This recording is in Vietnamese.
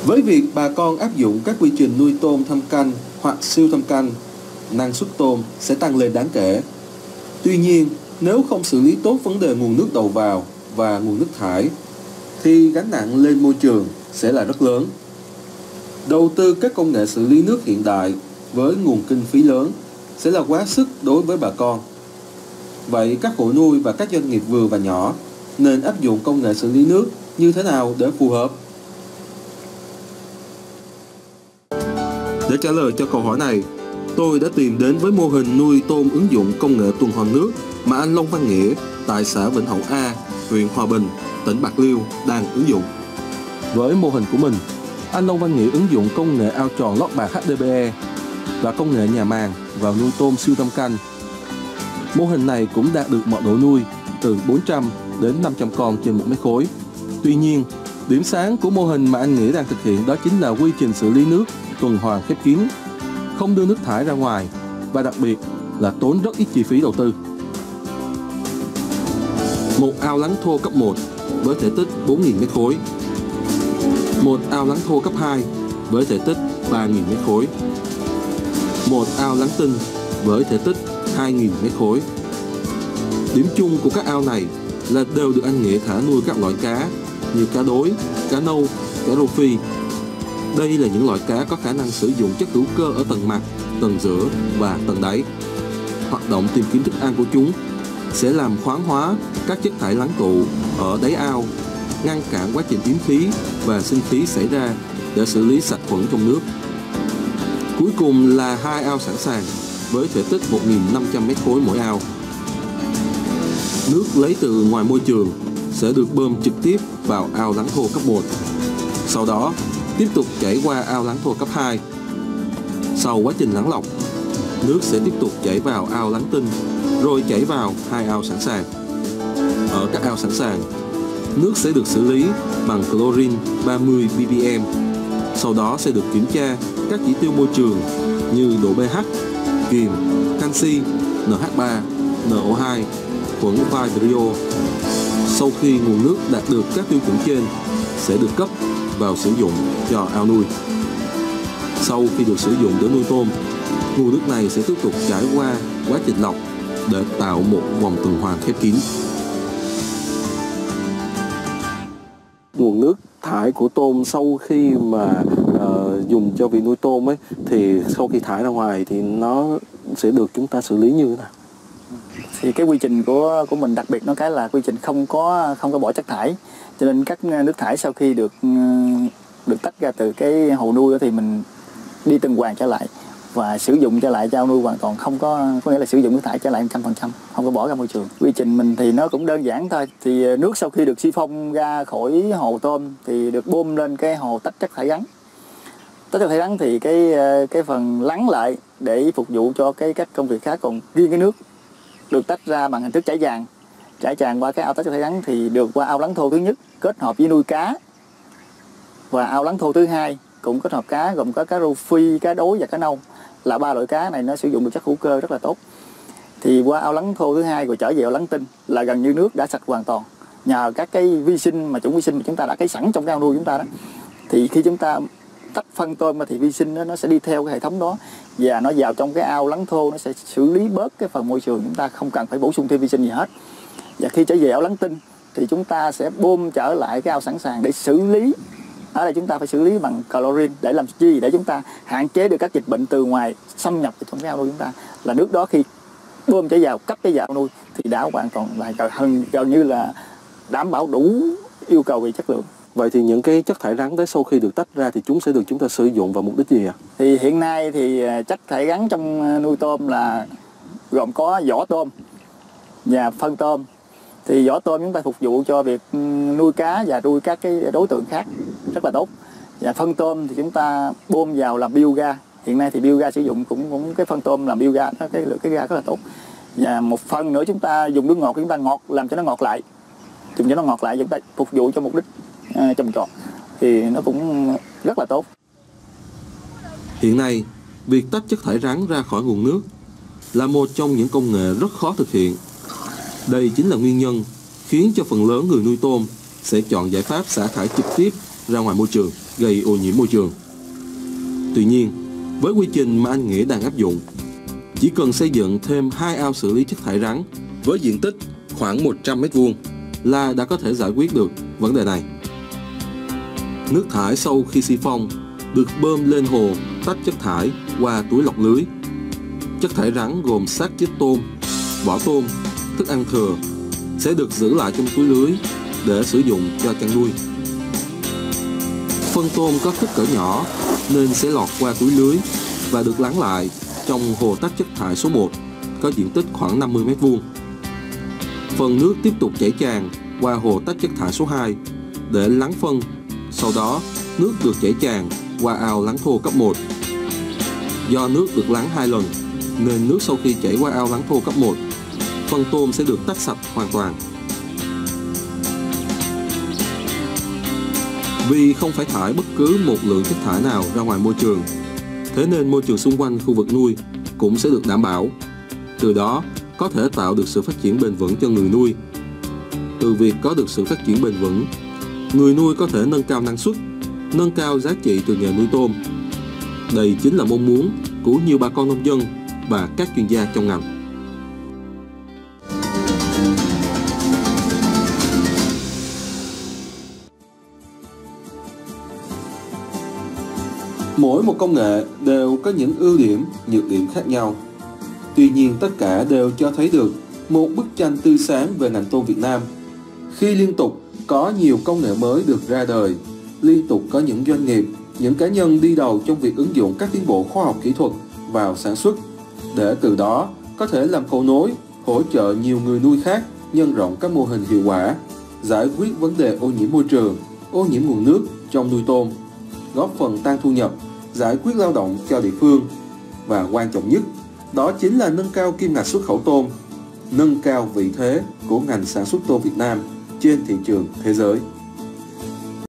Với việc bà con áp dụng các quy trình nuôi tôm thâm canh hoặc siêu thâm canh, năng suất tôm sẽ tăng lên đáng kể. Tuy nhiên, nếu không xử lý tốt vấn đề nguồn nước đầu vào và nguồn nước thải, thì gánh nặng lên môi trường sẽ là rất lớn. Đầu tư các công nghệ xử lý nước hiện đại với nguồn kinh phí lớn sẽ là quá sức đối với bà con. Vậy các hộ nuôi và các doanh nghiệp vừa và nhỏ nên áp dụng công nghệ xử lý nước như thế nào để phù hợp? Để trả lời cho câu hỏi này, tôi đã tìm đến với mô hình nuôi tôm ứng dụng công nghệ tuần hoàn nước mà anh Long Văn Nghĩa tại xã Vĩnh Hậu A, huyện Hòa Bình, tỉnh Bạc Liêu đang ứng dụng. Với mô hình của mình, anh Long Văn Nghĩa ứng dụng công nghệ ao tròn lót bạc HDPE và công nghệ nhà màng vào nuôi tôm siêu thâm canh. Mô hình này cũng đạt được mật độ nuôi từ 400 đến 500 con trên 1 mét khối. Tuy nhiên, điểm sáng của mô hình mà anh Nghĩa đang thực hiện đó chính là quy trình xử lý nước tuần hoàn khép kín, không đưa nước thải ra ngoài và đặc biệt là tốn rất ít chi phí đầu tư. Một ao lắng thô cấp 1 với thể tích 4.000 mét khối. Một ao lắng thô cấp 2 với thể tích 3.000 mét khối. Một ao lắng tinh với thể tích 2.000 mét khối. Điểm chung của các ao này là đều được anh Nghĩa thả nuôi các loại cá như cá đối, cá nâu, cá rô phi. Đây là những loại cá có khả năng sử dụng chất hữu cơ ở tầng mặt, tầng giữa và tầng đáy. Hoạt động tìm kiếm thức ăn của chúng sẽ làm khoáng hóa các chất thải lắng tụ ở đáy ao, ngăn cản quá trình yếm khí và sinh khí xảy ra để xử lý sạch khuẩn trong nước. Cuối cùng là 2 ao sẵn sàng với thể tích 1.500 mét khối mỗi ao. Nước lấy từ ngoài môi trường sẽ được bơm trực tiếp vào ao lắng thô cấp 1. Sau đó, tiếp tục chảy qua ao lắng thô cấp 2. Sau quá trình lắng lọc, nước sẽ tiếp tục chảy vào ao lắng tinh, rồi chảy vào 2 ao sẵn sàng. Ở các ao sẵn sàng, nước sẽ được xử lý bằng chlorine 30 ppm. Sau đó sẽ được kiểm tra các chỉ tiêu môi trường như độ pH, kiềm, canxi, NH3, NO2, khuẩn Vibrio. Sau khi nguồn nước đạt được các tiêu chuẩn trên, sẽ được cấp vào sử dụng cho ao nuôi. Sau khi được sử dụng để nuôi tôm, nguồn nước này sẽ tiếp tục trải qua quá trình lọc để tạo một vòng tuần hoàn khép kín. Nguồn nước thải của tôm sau khi mà dùng cho việc nuôi tôm ấy, thì sau khi thải ra ngoài thì nó sẽ được chúng ta xử lý như thế nào? Thì cái quy trình của mình đặc biệt nó cái là quy trình không có bỏ chất thải, cho nên các nước thải sau khi được tách ra từ cái hồ nuôi đó thì mình đi tuần hoàn trở lại và sử dụng trở lại cho ao nuôi hoàn toàn, không có nghĩa là sử dụng nước thải trở lại 100%, không có bỏ ra môi trường. Quy trình mình thì nó cũng đơn giản thôi. Thì nước sau khi được siphon ra khỏi hồ tôm thì được bơm lên cái hồ tách chất thải rắn. Tách chất thải rắn thì cái phần lắng lại để phục vụ cho các công việc khác, còn riêng cái nước được tách ra bằng hình thức chảy tràn qua cái ao tách chất thải rắn thì được qua ao lắng thô thứ nhất kết hợp với nuôi cá, và ao lắng thô thứ hai cũng kết hợp cá gồm có cá rô phi, cá đối và cá nâu, là 3 loại cá này nó sử dụng được chất hữu cơ rất là tốt. Thì qua ao lắng thô thứ hai rồi trở về ao lắng tinh là gần như nước đã sạch hoàn toàn nhờ các cái vi sinh mà chủng vi sinh mà chúng ta đã cấy sẵn trong cái ao nuôi chúng ta đó. Thì khi chúng ta tách phân tôm thì vi sinh nó sẽ đi theo cái hệ thống đó và nó vào trong cái ao lắng thô, nó sẽ xử lý bớt cái phần môi trường, chúng ta không cần phải bổ sung thêm vi sinh gì hết. Và khi trở về ao lắng tinh thì chúng ta sẽ bơm trở lại cái ao sẵn sàng để xử lý. Ở đây chúng ta phải xử lý bằng chlorine để làm gì? Để chúng ta hạn chế được các dịch bệnh từ ngoài xâm nhập vào trong cái ao nuôi chúng ta. Là nước đó khi bơm trở vào, cấp cái vào nuôi thì đã hoàn toàn là gần như là đảm bảo đủ yêu cầu về chất lượng. Vậy thì những cái chất thải rắn đấy sau khi được tách ra thì chúng sẽ được chúng ta sử dụng vào mục đích gì ạ? Thì hiện nay thì chất thải rắn trong nuôi tôm là gồm có vỏ tôm và phân tôm. Thì vỏ tôm chúng ta phục vụ cho việc nuôi cá và nuôi các cái đối tượng khác rất là tốt. Và phân tôm thì chúng ta bơm vào làm bioga. Hiện nay thì bioga sử dụng cũng cái phân tôm làm bioga, cái lượng cái ga rất là tốt. Và một phần nữa chúng ta dùng nước ngọt, chúng ta làm cho nó ngọt lại. Dùng cho nó ngọt lại, chúng ta phục vụ cho mục đích trồng trọt thì nó cũng rất là tốt. Hiện nay, việc tách chất thải rắn ra khỏi nguồn nước là một trong những công nghệ rất khó thực hiện. Đây chính là nguyên nhân khiến cho phần lớn người nuôi tôm sẽ chọn giải pháp xả thải trực tiếp ra ngoài môi trường. gây ô nhiễm môi trường. Tuy nhiên, với quy trình mà anh Nghĩa đang áp dụng, chỉ cần xây dựng thêm 2 ao xử lý chất thải rắn với diện tích khoảng 100 m² là đã có thể giải quyết được vấn đề này. Nước thải sau khi xi phong được bơm lên hồ tách chất thải qua túi lọc lưới. Chất thải rắn gồm xác chết tôm, vỏ tôm, thức ăn thừa sẽ được giữ lại trong túi lưới để sử dụng cho chăn nuôi. Phân tôm có kích cỡ nhỏ nên sẽ lọt qua túi lưới và được lắng lại trong hồ tách chất thải số 1 có diện tích khoảng 50 m². Phần nước tiếp tục chảy tràn qua hồ tách chất thải số 2 để lắng phân. Sau đó, nước được chảy tràn qua ao lắng thô cấp 1. Do nước được lắng 2 lần nên nước sau khi chảy qua ao lắng thô cấp 1, phân tôm sẽ được tách sạch hoàn toàn. Vì không phải thải bất cứ một lượng chất thải nào ra ngoài môi trường, thế nên môi trường xung quanh khu vực nuôi cũng sẽ được đảm bảo. Từ đó, có thể tạo được sự phát triển bền vững cho người nuôi. Từ việc có được sự phát triển bền vững, người nuôi có thể nâng cao năng suất, nâng cao giá trị từ nghề nuôi tôm. Đây chính là mong muốn của nhiều bà con nông dân và các chuyên gia trong ngành. Mỗi một công nghệ đều có những ưu điểm, nhược điểm khác nhau. Tuy nhiên tất cả đều cho thấy được một bức tranh tươi sáng về ngành tôm Việt Nam. Khi liên tục có nhiều công nghệ mới được ra đời, liên tục có những doanh nghiệp, những cá nhân đi đầu trong việc ứng dụng các tiến bộ khoa học kỹ thuật vào sản xuất, để từ đó có thể làm cầu nối, hỗ trợ nhiều người nuôi khác nhân rộng các mô hình hiệu quả, giải quyết vấn đề ô nhiễm môi trường, ô nhiễm nguồn nước trong nuôi tôm, góp phần tăng thu nhập, giải quyết lao động cho địa phương. Và quan trọng nhất, đó chính là nâng cao kim ngạch xuất khẩu tôm, nâng cao vị thế của ngành sản xuất tôm Việt Nam trên thị trường thế giới.